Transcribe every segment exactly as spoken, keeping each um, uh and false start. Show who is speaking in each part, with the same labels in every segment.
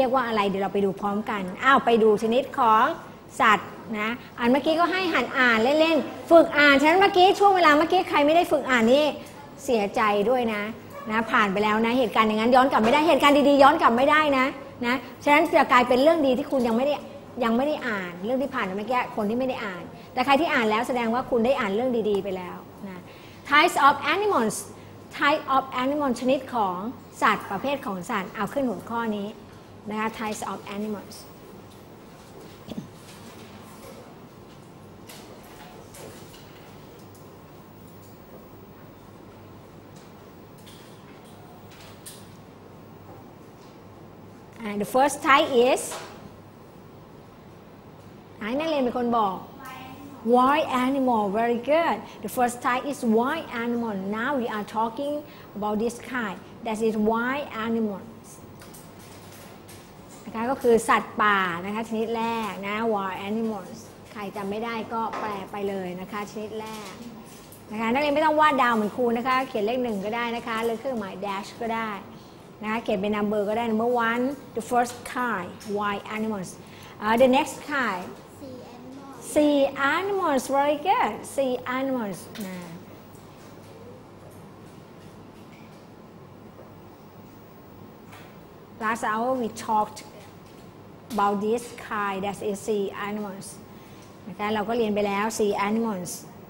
Speaker 1: ยกว่าอะไรเดี๋ยวเราไปดูพร้อมกันอ้าวไปดูชนิดของสัตว์นะอันเมื่อกี้ก็ให้หัดอ่านเล่นๆฝึกอ่านฉะนั้นเมื่อกี้ช่วงเวลาเมื่อกี้ใครไม่ได้ฝึกอ่านนี่เสียใจด้วยนะนะผ่านไปแล้วนะเหตุการณ์อย่างนั้นย้อนกลับไม่ได้เหตุการณ์ดีๆย้อนกลับไม่ได้นะนะฉะนั้นจะกลายเป็นเรื่องดีที่คุณยังไม่ได้ยังไม่ได้อ่านเรื่องที่ผ่านเมื่อกี้คนที่ไม่ได้อ่านแต่ใครที่อ่านแล้วแสดงว่าคุณได้อ่านเรื่องดีๆไปแล้วนะ types of animals type of animal ชนิดของสัตว์ประเภทของสัตว์เอาขึ้นหัวข้อนี้นะคะ types of animals and the first type is ให้นักเรียนเป็นคนบอก wild animal very good the first type is wild animal now we are talking about this kind that is wild animals นะคะก็คือสัตว์ป่านะคะชนิดแรกนะ wild animals ใครจำไม่ได้ก็แปลไปเลยนะคะชนิดแรกนะคะนักเรียนไม่ต้องวาดดาวเหมือนครูนะคะเขียนเลขหนึ่งก็ได้นะคะหรือเครื่องหมาย dash ก็ได้นะคะเขียนเป็น number ก็ได้ number one the first kind wild animals uh, the next kind sea animals very good sea animals นะ last hour we talked about this kind that is sea animals นะคะเราก็เรียนไปแล้ว sea animals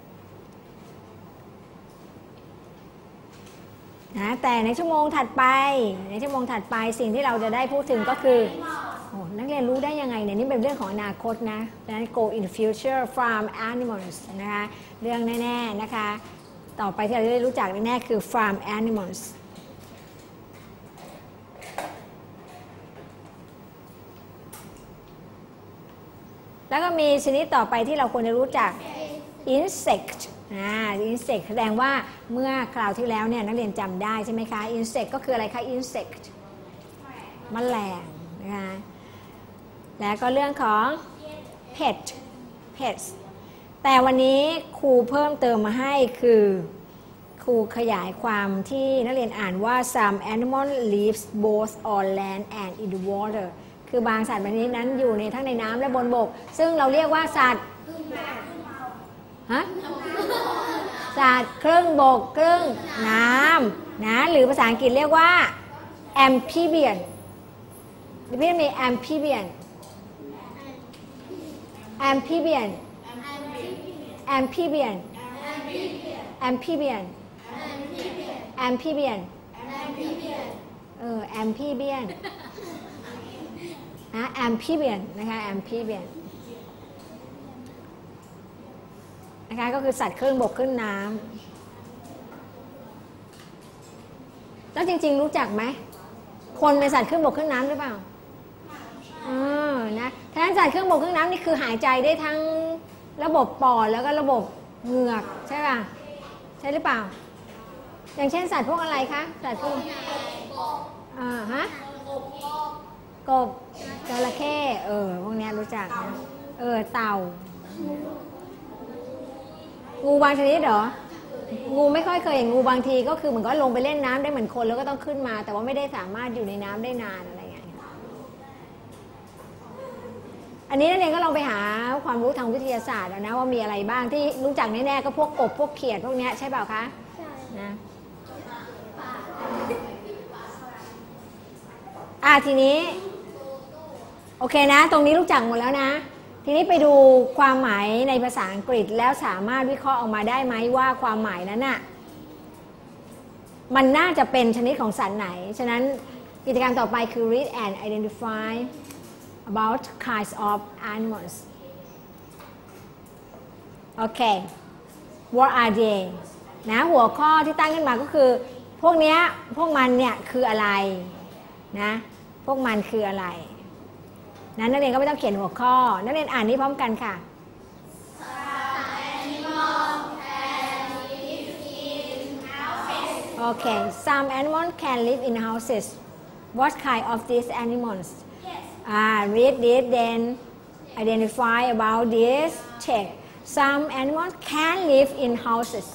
Speaker 1: นะแต่ในชั่วโมงถัดไปในชั่วโมงถัดไปสิ่งที่เราจะได้พูดถึงก็คือโอ้นักเรียนรู้ได้ยังไงเนี่ยนี่เป็นเรื่องของอนาคตนะดังนั้น go in the future farm animals นะคะเรื่องแน่ๆนะคะต่อไปที่เราจะได้รู้จักแน่ๆคือ farm animals แล้วก็มีชนิดต่อไปที่เราควรจะรู้จัก insect อ่า insect แสดงว่าเมื่อคราวที่แล้วเนี่ยนักเรียนจำได้ใช่ไหมคะ insect ก็คืออะไรคะ insect แมลงนะคะแล้วก็เรื่องของ pet pets แต่วันนี้ครูเพิ่มเติมมาให้คือครูขยายความที่นักเรียนอ่านว่า some animal lives both on land and in the water คือบางสัตว์ชนิดนั้นอยู่ในทั้งในน้ำและบนบกซึ่งเราเรียกว่าสัตว์ฮะสัตว์ครึ่งบกครึ่งน้ำนะหรือภาษาอังกฤษเรียกว่า amphibian พี่มี amphibian amphibian amphibian amphibian amphibian เออ amphibian นะ amphibian นะคะ amphibian นะคะก็คือสัตว์ครึ่งบกครึ่งน้ำแล้วจริงๆรู้จักไหมคนเป็นสัตว์ครึ่งบกครึ่งน้ำหรือเปล่าเออนะถ้าสัตว์ครึ่งบกครึ่งน้ำนี่คือหายใจได้ทั้งระบบปอดแล้วก็ระบบเหงือกใช่ป่ะใช่หรือเปล่าอย่างเช่นสัตว์พวกอะไรคะสัตว์พวกอ่าฮะกบจระเข้เออพวกนี้รู้จักนะเออเต่างูบางชนิดเหรองูไม่ค่อยเคยเห็นงูบางทีก็คือเหมือนก็ลงไปเล่นน้ำได้เหมือนคนแล้วก็ต้องขึ้นมาแต่ว่าไม่ได้สามารถอยู่ในน้ำได้นานอะไรอย่างเงี้ยอันนี้นักเรียนก็ลองไปหาความรู้ทางวิทยาศาสตร์แล้วนะว่ามีอะไรบ้างที่รู้จักแน่ๆก็พวกกบพวกเขียดพวกนี้ใช่เปล่าคะใช่นะอ่ะทีนี้โอเคนะตรงนี้รู้จักหมดแล้วนะทีนี้ไปดูความหมายในภาษาอังกฤษแล้วสามารถวิเคราะห์ออกมาได้ไหมว่าความหมายนั้นน่ะมันน่าจะเป็นชนิดของสัตว์ไหนฉะนั้นกิจกรรมต่อไปคือ read and identify about kinds of animals โอเค what are they นะหัวข้อที่ตั้งขึ้นมาก็คือพวกเนี้ยพวกมันเนี่ยคืออะไรนะพวกมันคืออะไรนั้นนักเรียนก็ไม่ต้องเขียนหัวข้อนักเรียนอ่านนี้พร้อมกันค่ะ Okay some animals can live in houses what kind of these animals ah read this then identify about this check some animals can live in houses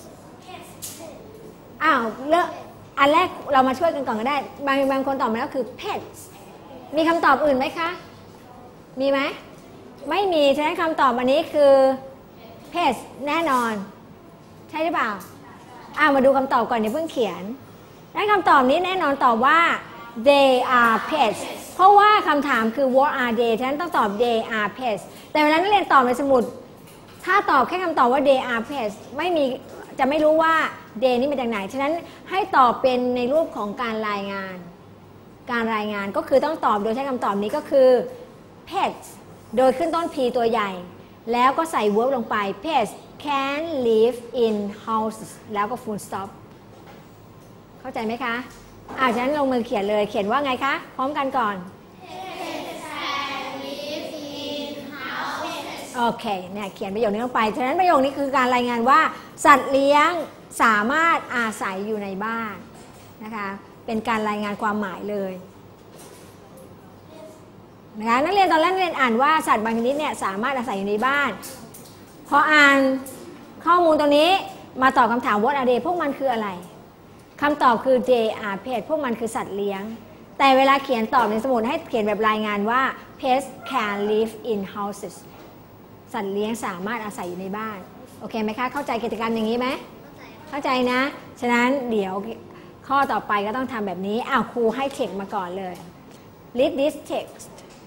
Speaker 1: อ้าวเลือกอันแรกเรามาช่วยกันก่อนก็ได้บางบางคนตอบมาแล้วคือ pets มีคำตอบอื่นไหมคะมีไหมไม่มีฉะนั้นคำตอบอันนี้คือ pets แน่นอนใช่หรือเปล่าอ่ามาดูคำตอบก่อนเดี๋ยวเพิ่งเขียนนั้นคำตอบนี้แน่นอนตอบว่า they are pets เพราะว่าคำถามคือ what are they ฉะนั้นต้องตอบ they are pets แต่เวลานักเรียนตอบในสมุดถ้าตอบแค่คำตอบว่า they are pets ไม่มีจะไม่รู้ว่า they นี่มาจากไหนฉะนั้นให้ตอบเป็นในรูปของการรายงานการรายงานก็คือต้องตอบโดยใช้คำตอบนี้ก็คือ pets โดยขึ้นต้น p ตัวใหญ่แล้วก็ใส่ verb ลงไป pets can live in houses แล้วก็ full stop เข้าใจไหมคะอ่าฉะนั้นลงมือเขียนเลยเขียนว่าไงคะพร้อมกันก่อน
Speaker 2: pets can live in houses
Speaker 1: โอเคเนี่ยเขียนประโยคนี้ลงไปฉะนั้นประโยคนี้คือการรายงานว่าสัตว์เลี้ยงสามารถอาศัยอยู่ในบ้านนะคะเป็นการรายงานความหมายเลยนะคะนักเรียนตอนแรกนักเรียนอ่านว่าสัตว์บางชนิดเนี่ยสามารถอาศัยอยู่ในบ้านพออ่านข้อมูลตรงนี้มาตอบคำถาม what are they พวกมันคืออะไรคำตอบคือ they are pets พวกมันคือสัตว์เลี้ยงแต่เวลาเขียนตอบในสมุดให้เขียนแบบรายงานว่า pets can live in houses สัตว์เลี้ยงสามารถอาศัยอยู่ในบ้านโอเคไหมคะเข้าใจกิจกรรมอย่างนี้ไหมเข้าใจนะฉะนั้นเดี๋ยวข้อต่อไปก็ต้องทำแบบนี้อ้าวครูให้เทคมาก่อนเลย read this text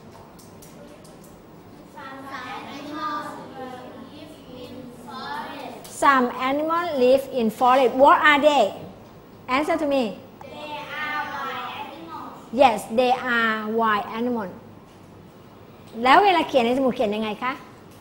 Speaker 1: Some animals live in forest. What are they? Answer to me.
Speaker 2: They are wild animals.
Speaker 1: Yes, they are wild animals. แล้วเวลาเขียนในสมุดเขียนยังไงคะ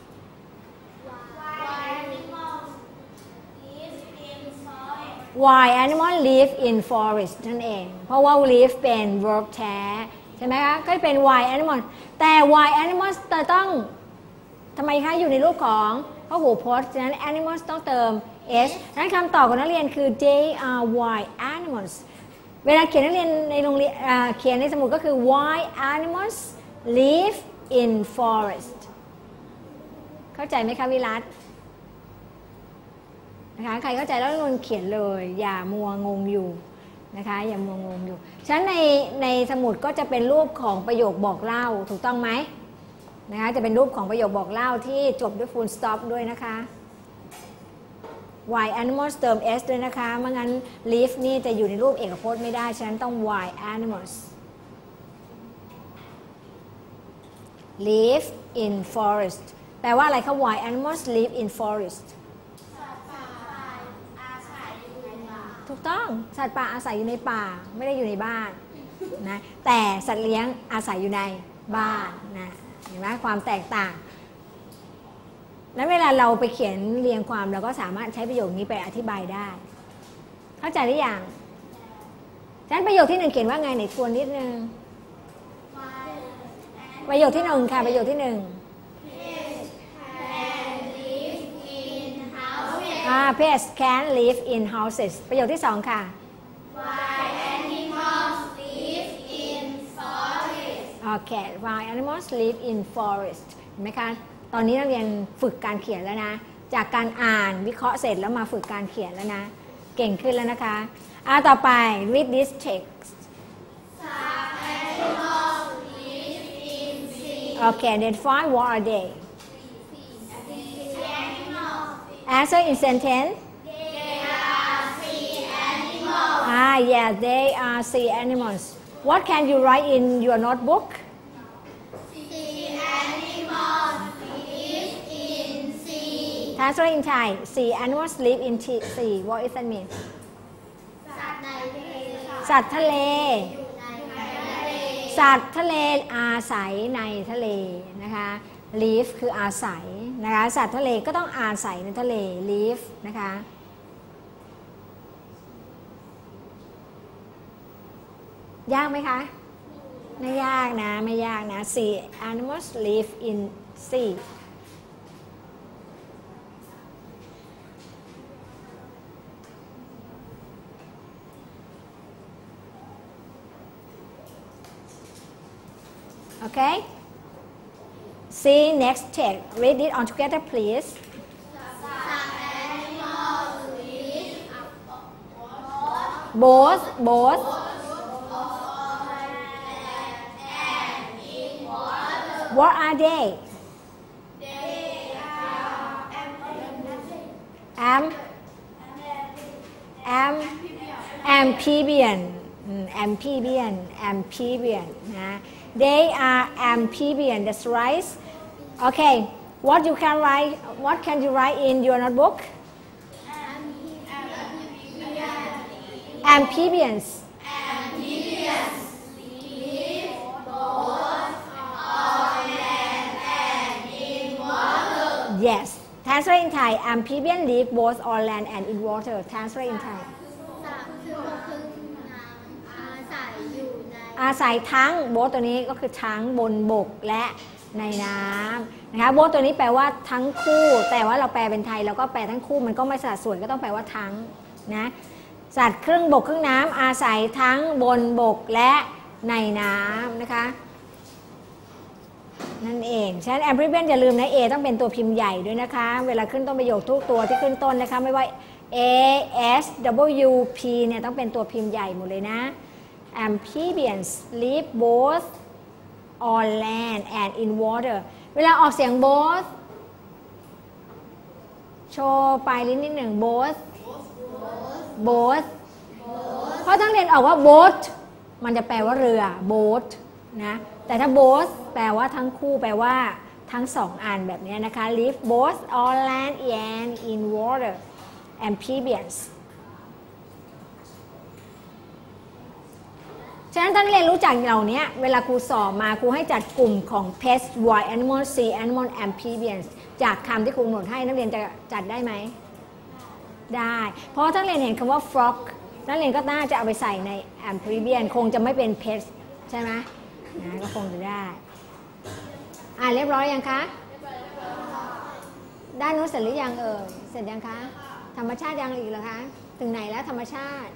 Speaker 2: Wild animals live in forest.
Speaker 1: Wild animals live in forest นั่นเองเพราะว่า live เป็น verb แท้ใช่ไหมคะก็จะเป็น wild animal แต่ wild animals จะต้องทำไมคะอยู่ในรูปของพหูพจน์ฉะนั้น animals ต้องเติม s นั้นคำตอบของนักเรียนคือ they are wild animals เวลาเขียนนักเรียนในโรงเรียนเขียนในสมุดก็คือ wild animals live in forest เข้าใจไหมคะวิรัตนะคะใครเข้าใจแล้วนนเขียนเลยอย่ามัวงงอยู่นะคะอย่ามัวงงอยู่ฉะนั้นในในสมุดก็จะเป็นรูปของประโยคบอกเล่าถูกต้องไหมนะคะจะเป็นรูปของประโยคบอกเล่าที่จบด้วย full stop ด้วยนะคะ wild animals เติม s ด้วยนะคะไม่งั้น live นี่จะอยู่ในรูปเอกพจน์ไม่ได้ฉะนั้นต้อง wild animals live in forest แปลว่าอะไรคะ wild animals live in forest
Speaker 2: สัตว์ป่าอาศัยอยู่ในป่า
Speaker 1: ถูกต้องสัตว์ป่าอาศัยอยู่ในป่าไม่ได้อยู่ในบ้านนะแต่สัตว์เลี้ยงอาศัยอยู่ในบ้านนะเห็นไหมความแตกต่างแล้วเวลาเราไปเขียนเรียงความเราก็สามารถใช้ประโยคนี้ไปอธิบายได้เข้าใจหรือยังฉะนั้นประโยคที่หนึ่งเขียนว่าไงไหนทวนนิดนึงประโยคที่หนึ่งค่ะประโยคที่หนึ่ง อ่า pets can live in houses ประโยคที่สองค่ะ
Speaker 2: Wild animals live in forest.
Speaker 1: โอเค wild animals live in forest เห็นไหมคะตอนนี้นักเรียนฝึกการเขียนแล้วนะจากการอ่านวิเคราะห์เสร็จแล้วมาฝึกการเขียนแล้วนะเก่งขึ้นแล้วนะคะอ่าต่อไป read this text
Speaker 2: Some animals live in sea.
Speaker 1: โอเค then find what are they
Speaker 2: Sea animals.
Speaker 1: answer in sentence
Speaker 2: They are sea animals.
Speaker 1: ah yeah they are sea animals what can you write in your notebook
Speaker 2: Sea animals live in sea.
Speaker 1: translate in Thai sea animals live in sea what does that mean
Speaker 2: สัตว์ในทะเล
Speaker 1: สัตว์ทะเล
Speaker 2: อยู่ในทะเล
Speaker 1: สัตว์ทะเลอาศัยในทะเลนะคะ live คืออาศัยนะคะสัตว์ทะเลก็ต้องอาศัยในทะเล live นะคะยากไหมคะไม่ยากนะไม่ยากนะ sea animals live in sea Okay see next text read it on together please both both What are they? Am am amphibian amphibian amphibian นะ They are amphibian. That's right. Okay. What you can write? What can you write in your notebook? Amphibians.
Speaker 2: Amphibians live both on land and in water.
Speaker 1: Yes. Translate in Thai. Amphibian live both on land and in water. Translate in Thai. อาศัยทั้งโบทตัวนี้ก็คือทั้งบนบกและในน้ำนะคะโบทตัวนี้แปลว่าทั้งคู่แต่ว่าเราแปลเป็นไทยเราก็แปลทั้งคู่มันก็ไม่สัดส่วนก็ต้องแปลว่าทั้งนะสัตว์ครึ่งบกครึ่งน้ำอาศัยทั้งบนบกและในน้ำนะคะนั่นเองฉะนั้น amphibian อย่าลืมนะ A ต้องเป็นตัวพิมพ์ใหญ่ด้วยนะคะเวลาขึ้นต้นประโยคทุกตัวที่ขึ้นต้นนะคะไม่ว่า A S W P เนี่ยต้องเป็นตัวพิมพ์ใหญ่หมดเลยนะAmphibians live both on land and in water เวลาออกเสียง both โชว์ปลายลิ้นนิดหนึ่ง both both เพราะทั้งเรียนออกว่า boat มันจะแปลว่าเรือ boat นะแต่ถ้า both แปลว่าทั้งคู่แปลว่าทั้งสองอันแบบนี้นะคะ live both on land and in water amphibiansฉะนั้นท่านเรียนรู้จักเหล่านี้เวลาครูสอบมาครูให้จัดกลุ่มของ pest wild animal sea animal amphibians จากคำที่ครูกำหนดให้นักเรียนจะจัดได้ไหมได้เพราะท่านเรียนเห็นคำว่า frog นักเรียนก็น่าจะเอาไปใส่ใน amphibian คงจะไม่เป็น pest ใช่ไหมนะก็คงจะได้อ่าเรียบร้อยยังคะด้านนู้นเสร็จหรือยังเออเสร็จยังคะธรรมชาติยังอีกเหรอคะถึงไหนแล้วธรรมชาติ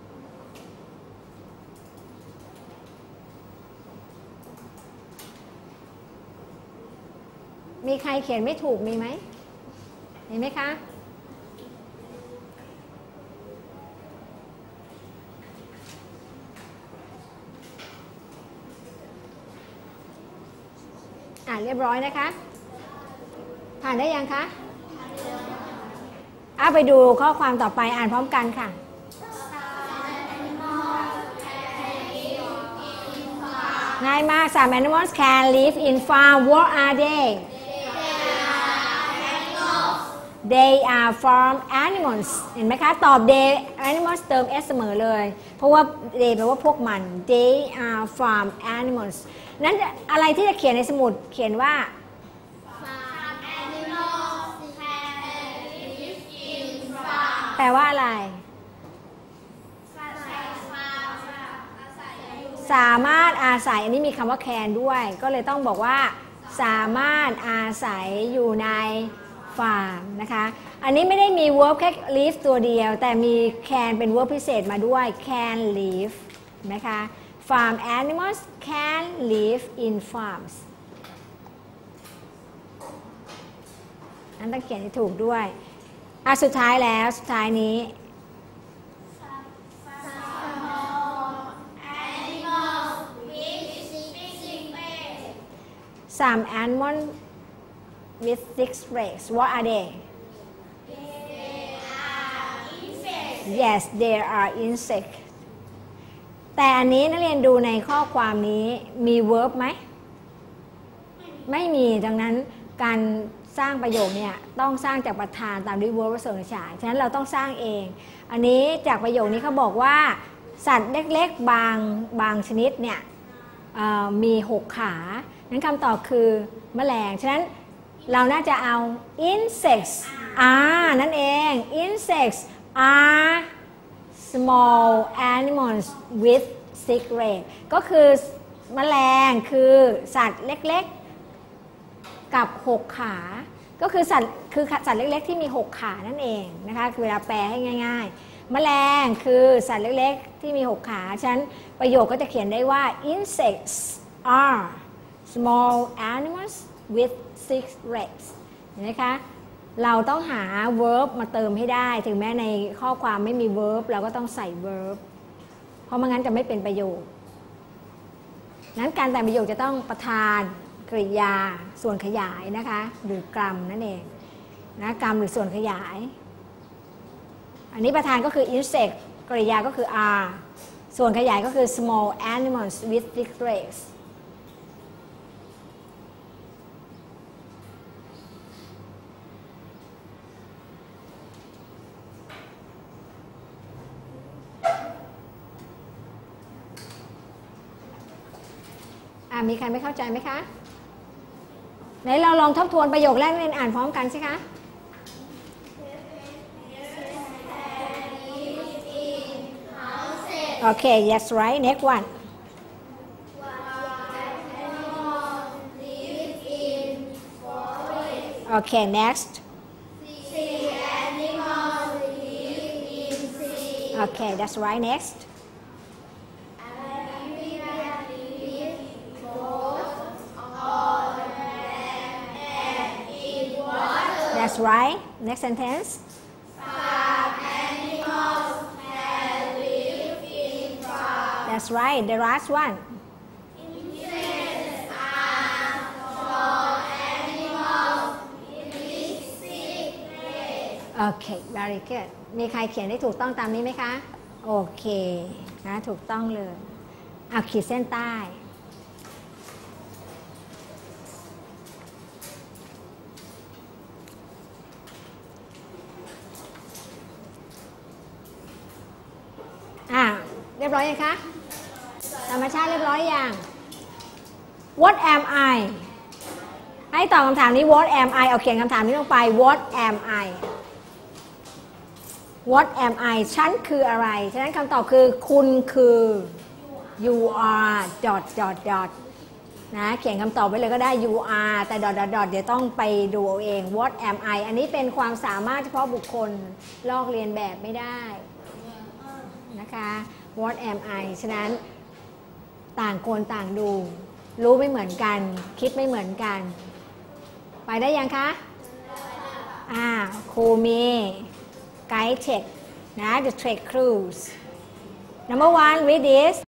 Speaker 1: มีใครเขียนไม่ถูกมีไหมเห็นไหมคะอ่านเรียบร้อยนะคะผ่านได้ยังคะอ่ะไปดูข้อความต่อไปอ่านพร้อมกันค่ะง่ายมาก Some animals can live in farm. What are they? They are farm animals เห็นไหมคะตอบ they animals เติม s เสมอเลยเพราะว่า they แปลว่าพวกมัน they are farm animals นั้นอะไรที่จะเขียนในสมุดเขียนว่า
Speaker 2: Farm animals can live in farm.
Speaker 1: แปลว่าอะไรสามารถอาศัยอันนี้มีคำว่า can ด้วยก็เลยต้องบอกว่าสามารถอาศัยอยู่ในฟาร์มนะคะอันนี้ไม่ได้มี verb แค่ live ตัวเดียวแต่มี can เป็น verb พิเศษมาด้วย can live นะคะ farm animals can live in farms อันต้องเขียนให้ถูกด้วยอ่ะสุดท้ายแล้วสุดท้ายนี้ Some animals with six legs. What are they?
Speaker 2: They are insects.
Speaker 1: Yes, they are insects. แต่อันนี้นักเรียนดูในข้อความนี้มี verb ไหม ไม่มีดังนั้นการสร้างประโยคเนี่ยต้องสร้างจากประธานตามด้วย verb ผสมฉายฉะนั้นเราต้องสร้างเองอันนี้จากประโยคนี้เขาบอกว่าสัตว์เล็กๆบางบางชนิดเนี่ยมีหกขานั้นคำตอบคือแมลงฉะนั้นเราน่าจะเอา insects are นั่นเอง insects are small animals with six legs ก็คือแมลงคือสัตว์เล็กๆกับหกขาก็คือสัตว์คือสัตว์เล็กๆที่มีหกขานั่นเองนะคะคือเวลาแปลให้ง่ายๆแมลงคือสัตว์เล็กๆที่มีหกขาฉะนั้นประโยคก็จะเขียนได้ว่า insects are small animals with six legs เห็นไหมคะเราต้องหา verb มาเติมให้ได้ถึงแม้ในข้อความไม่มี verb เราก็ต้องใส่ verb เพราะไม่งั้นจะไม่เป็นประโยคนั้นการแต่งประโยคจะต้องประธานกริยาส่วนขยายนะคะหรือกรัมนั่นเองนะกรัมหรือส่วนขยายอันนี้ประธานก็คือ insect กริยาก็คือ are ส่วนขยายก็คือ small animals with thick legsมีใครไม่เข้าใจไหมคะไหนเราลองทบทวนประโยคแรกเรียนอ่านพร้อมกันสิคะโอเค yes right next one okay next okay that's right next That's right. Next sentence.
Speaker 2: Some animals can live in frogs.
Speaker 1: That's right. The last one.
Speaker 2: Insects are small animals with thick legs.
Speaker 1: Okay, very good. มีใครเขียนได้ถูกต้องตามนี้ไหมคะ โอเคนะถูกต้องเลยเอาขีดเส้นใต้อ่าเรียบร้อยยังคะธรรมชาติเรียบร้อยยัง What am I ให้ตอบคำถามนี้ What am I เอาเขียนคำถามนี้ลงไป What am I What am I ฉันคืออะไรฉะนั้นคำตอบคือคุณคือ you are dot dot dot นะเขียนคำตอบไว้เลยก็ได้ you are แต่ dot dot dot เดี๋ยวต้องไปดูเอาเอง What am I อันนี้เป็นความสามารถเฉพาะบุคคลลอกเลียนแบบไม่ได้นะคะ What am I ฉะนั้นต่างคนต่างดูรู้ไม่เหมือนกันคิดไม่เหมือนกันไปได้ยังคะอ่าครูมีไกด์เทคนะ the trade cruise number one read this